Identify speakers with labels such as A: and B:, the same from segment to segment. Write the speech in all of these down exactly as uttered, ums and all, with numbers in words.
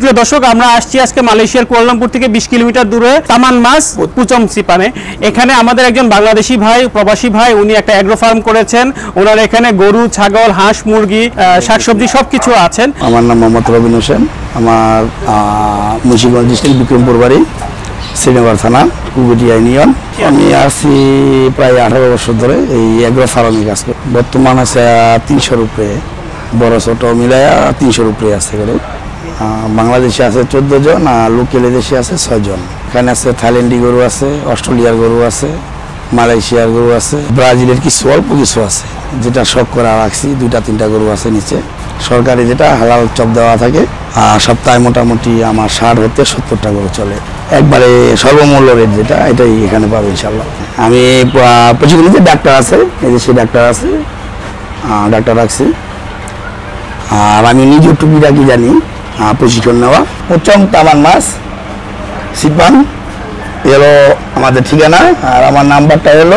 A: প্রিয় দর্শক, আমরা আসছি আজকে মালয়েশিয়ার কুয়ালালামপুর থেকে বিশ কিলোমিটার দূরে তামান মাস পুচম সিপানে। এখানে আমাদের একজন বাংলাদেশি ভাই, প্রবাসী ভাই, উনি একটা অ্যাগ্রো ফার্ম করেছেন। ওনার এখানে গরু, ছাগল, হাঁস, মুরগি, শাকসবজি সবকিছু আছেন।
B: আমার নাম মোহাম্মদ রবিন হোসেন। আমার মুন্সিগঞ্জ ডিস্ট্রিক্ট বিক্রমপুর বাড়ি, শ্রীনগর থানা, কুবেটিয়া ইউনিয়ন। আমি আসছি প্রায় আঠারো বছর ধরে এই অ্যাগ্রো ফার্মে কাজ করি। বর্তমান আছে তিনশোর উপরে, বড় ছোট মিলাইয়া তিনশোর উপরে আছে গরু। বাংলাদেশে আছে চোদ্দ জন, আর লোকাল দেশে আছে ছয় জন। এখানে আছে থাইল্যান্ডি গরু আছে, অস্ট্রেলিয়ার গরু আছে, মালয়েশিয়ার গরু আছে, ব্রাজিলের কিছু অল্প কিছু আছে, যেটা শখ করা রাখছি। দুইটা তিনটা গরু আছে নিচে, সরকারি যেটা হালাল চপ দেওয়া থাকে। আর সপ্তাহে মোটামুটি আমার ষাট হতে সত্তরটা গরু চলে। একবারে সর্বমূল্য রেট যেটা, এটাই এখানে পাবে ইনশাল্লাহ। আমি প্রশিক্ষণ নিতে ডাক্তার আছে, এই যে সেই ডাক্তার আছে, ডাক্তার রাখছি। আর আমি নিজে টুপিটা কি জানি প্রশিক্ষণ নেওয়া। প্রথম তামান মাস সিপান এলো আমাদের ঠিকানা। আর আমার নাম্বারটা হলো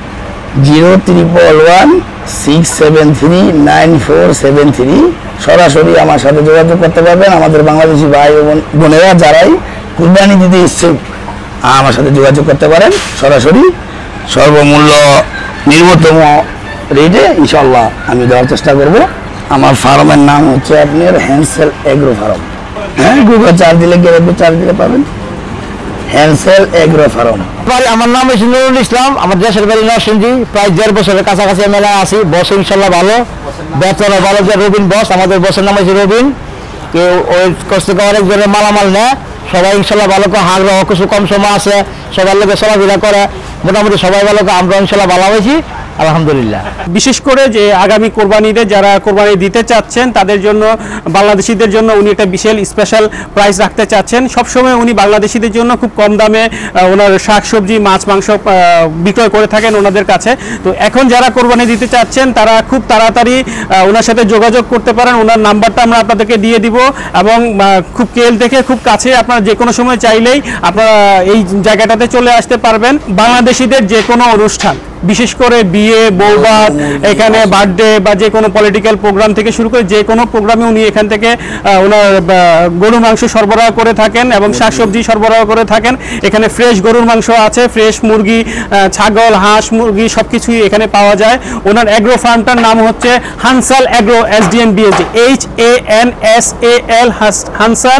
B: zero triple one six seven three nine four seven three. সরাসরি আমার সাথে যোগাযোগ করতে পারবেন। আমাদের বাংলাদেশি ভাই ও বোনেরা যারাই কুরবানি দিতে ইচ্ছুক আমার সাথে যোগাযোগ করতে পারেন সরাসরি। সর্বমূল্য নিম্নতম রেটে ইনশাল্লাহ আমি দেওয়ার চেষ্টা করব। আমার ফার্মের নাম হচ্ছে আপনার হ্যান্সেল এগ্রো ফার্ম। হ্যাঁ, গুগল চার্জ দিলে গেলে চার্জ দিলে পাবেন হ্যান্সেল এগ্রো ফার্ম।
C: আমার নাম হচ্ছে নুরুল ইসলাম। আমার দেশের বাড়ি নরসিংদী। প্রায় দেড় বছরের কাছাকাছি মেলা আছি। বস ইনশাল্লাহ ভালো, বেতনও ভালো। যে রবিন বস, আমাদের বসের নাম হচ্ছে রবিন। কেউ ওই কষ্ট করে অনেকজনের মালামাল নেয়। সবাই ইনশাল্লাহ ভালো করে হাঁক রাখা, কিছু কম সময় আছে, সবার লোকে চলাফেরা করে, মোটামুটি সবাই ভালো করে। আমরা ইনশাল্লাহ ভালো হয়েছি আলহামদুলিল্লাহ।
A: বিশেষ করে যে আগামী কোরবানিতে যারা কোরবানি দিতে চাচ্ছেন তাদের জন্য, বাংলাদেশিদের জন্য উনি একটা বিশাল স্পেশাল প্রাইস রাখতে চাচ্ছেন। সবসময় উনি বাংলাদেশিদের জন্য খুব কম দামে ওনার শাকসবজি, মাছ, মাংস বিক্রয় করে থাকেন ওনাদের কাছে। তো এখন যারা কোরবানি দিতে চাচ্ছেন তারা খুব তাড়াতাড়ি ওনার সাথে যোগাযোগ করতে পারেন। ওনার নাম্বারটা আমরা আপনাদেরকে দিয়ে দিব, এবং খুব কেল থেকে খুব কাছে আপনারা যে কোনো সময় চাইলেই আপনারা এই জায়গাটাতে চলে আসতে পারবেন। বাংলাদেশিদের যে কোনো অনুষ্ঠান, বিশেষ করে বিয়ে, বৌভাত, এখানে বার্থডে বা যে কোনো পলিটিক্যাল প্রোগ্রাম থেকে শুরু করে যে কোনো প্রোগ্রামে উনি এখান থেকে ওনার গরুর মাংস সরবরাহ করে থাকেন এবং শাকসবজি সরবরাহ করে থাকেন। এখানে ফ্রেশ গরুর মাংস আছে, ফ্রেশ মুরগি, ছাগল, হাঁস, মুরগি সব কিছুই এখানে পাওয়া যায়। ওনার অ্যাগ্রো ফার্মটার নাম হচ্ছে Hansal agro SDN BSD, H A N S A L Hansal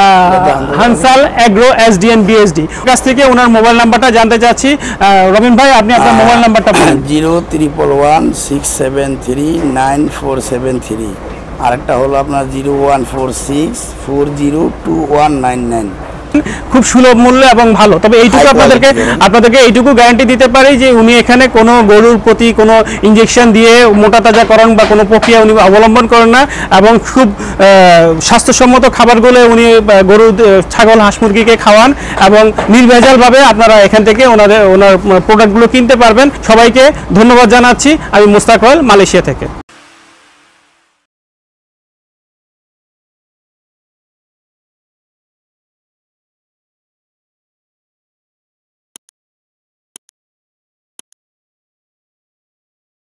A: Hansal agro SDN BSD. কাছ থেকে ওনার মোবাইল নাম্বারটা জানতে চাচ্ছি। রবিন ভাই, আপনি আপনার মোবাইল নাম্বারটা বলুন।
B: Zero triple one six seven three nine four seven three. আরেকটা হলো আপনার zero one four six four zero two one nine nine.
A: খুব সুলভ মূল্য এবং ভালো। তবে এইটুকু আপনাদেরকে আপনাদেরকে এইটুকু গ্যারান্টি দিতে পারি যে উনি এখানে কোনো গরুর প্রতি কোনো ইঞ্জেকশন দিয়ে মোটা তাজাকরণ বা কোনো প্রক্রিয়া উনি অবলম্বন করেন না, এবং খুব স্বাস্থ্যসম্মত খাবারগুলো উনি গরু, ছাগল, হাঁস, মুরগিকে খাওয়ান, এবং নির্ভেজালভাবে আপনারা এখান থেকে ওনাদের ওনার প্রোডাক্টগুলো কিনতে পারবেন। সবাইকে ধন্যবাদ জানাচ্ছি। আমি মুস্তাক ওয়েল, মালয়েশিয়া থেকে।